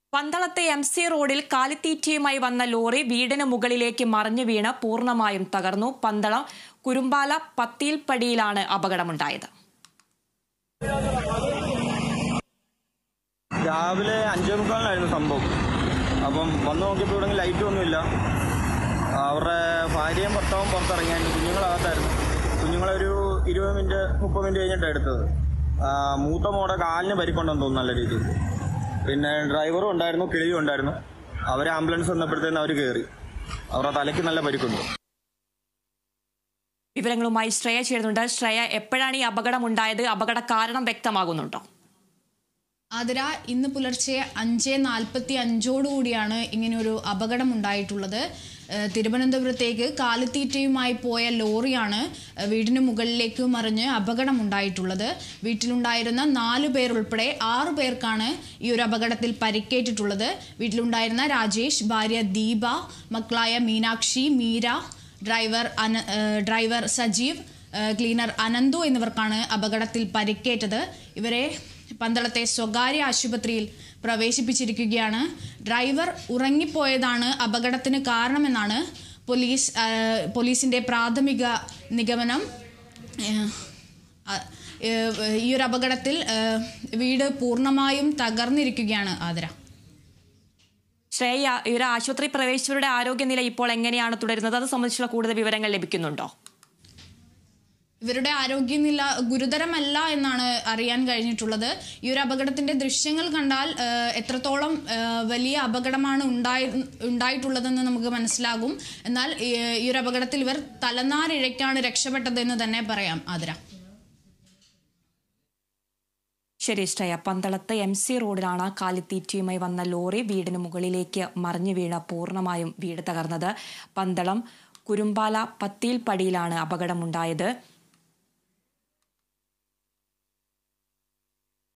പന്തളത്തെ MC റോഡിൽ കാലിത്തീറ്റയുമായി വന്ന lorry വീടിന് മുകളിലേക്ക് മറിഞ്ഞു വീണ് പൂർണ്ണമായും തകർന്നു. പന്തളം കുരുമ്പാല പത്തിയിൽപ്പടിയിലാണ് അപകടമുണ്ടായത്. രാവിലെ 5:45 സംഭവം. അപ്പം വന്നു നോക്കിയപ്പോൾ ഇവിടെ ലൈറ്റ് ഒന്നുമില്ല. അവരുടെ ഭാര്യയും ഭർത്താവും പുറത്തിറങ്ങിയായിരുന്നു. കുഞ്ഞുങ്ങളകത്തായിരുന്നു. കുഞ്ഞുങ്ങളൊരു 20 മിനിറ്റ് 30 മിനിറ്റ് കഴിഞ്ഞിട്ടാണ് എടുത്തത്. മൂത്ത മോടെ കാലിന് പരിക്കുണ്ടെന്ന് തോന്നുന്നു നല്ല രീതിയിൽ. പിന്നെ ഡ്രൈവറും ഉണ്ടായിരുന്നു, കിളിയും ഉണ്ടായിരുന്നു. അവർ ആംബുലൻസ് വന്നപ്പോഴത്തേന് അവർ കയറി. അവരുടെ തലയ്ക്ക് നല്ല പരിക്കുണ്ട്. വിവരങ്ങളുമായി ശ്രേയ ചേരുന്നുണ്ട്. ശ്രേയ, എപ്പോഴാണ് ഈ അപകടം ഉണ്ടായത്? അപകട കാരണം വ്യക്തമാകുന്നുണ്ടോ? ആതിര, ഇന്ന് പുലർച്ചെ 5:45 ഇങ്ങനെയൊരു അപകടം ഉണ്ടായിട്ടുള്ളത്. തിരുവനന്തപുരത്തേക്ക് കാലിത്തീറ്റയുമായി പോയ ലോറിയാണ് വീടിന് മുകളിലേക്ക് മറിഞ്ഞ് അപകടമുണ്ടായിട്ടുള്ളത്. വീട്ടിലുണ്ടായിരുന്ന 4 പേർ ഉൾപ്പെടെ 6 പേർക്കാണ് ഈ ഒരു അപകടത്തിൽ പരിക്കേറ്റിട്ടുള്ളത്. വീട്ടിലുണ്ടായിരുന്ന രാജേഷ്, ഭാര്യ ദീപ, മക്കളായ മീനാക്ഷി, മീര, ഡ്രൈവർ സജീവ്, ക്ലീനർ അനന്തു എന്നിവർക്കാണ് അപകടത്തിൽ പരിക്കേറ്റത്. ഇവരെ പന്തളത്തെ സ്വകാര്യ ആശുപത്രിയിൽ പ്രവേശിപ്പിച്ചിരിക്കുകയാണ്. ഡ്രൈവർ ഉറങ്ങിപ്പോയതാണ് അപകടത്തിന് കാരണമെന്നാണ് പോലീസിന്റെ പ്രാഥമിക നിഗമനം. ഈ ഒരു അപകടത്തിൽ വീട് പൂർണ്ണമായും തകർന്നിരിക്കുകയാണ്. ആതിര, ശ്രേയ, ഇവരെ ആശുപത്രി പ്രവേശിച്ചവരുടെ ആരോഗ്യനില ഇപ്പോൾ എങ്ങനെയാണ് തുടരുന്നത്? അത് സംബന്ധിച്ചുള്ള കൂടുതൽ വിവരങ്ങൾ ലഭിക്കുന്നുണ്ടോ? ഇവരുടെ ആരോഗ്യനില ഗുരുതരമല്ല എന്നാണ് അറിയാൻ കഴിഞ്ഞിട്ടുള്ളത്. ഈ ഒരു അപകടത്തിന്റെ ദൃശ്യങ്ങൾ കണ്ടാൽ എത്രത്തോളം വലിയ അപകടമാണ് ഉണ്ടായിട്ടുള്ളതെന്ന് നമുക്ക് മനസ്സിലാകും. എന്നാൽ ഈ ഒരു അപകടത്തിൽ ഇവർ തലനാരിഴയ്ക്കാണ് രക്ഷപ്പെട്ടതെന്ന് തന്നെ പറയാം. ആതിര. ശരി ശ്രേയ, പന്തളത്തെ MC റോഡിലാണ് കാലിത്തീറ്റയുമായി വന്ന ലോറി വീടിന് മുകളിലേക്ക് മറിഞ്ഞു വീണ പൂർണ്ണമായും വീട് തകർന്നത്. പന്തളം കുരുമ്പാല പത്തിയിൽപ്പടിയിലാണ് അപകടമുണ്ടായത്.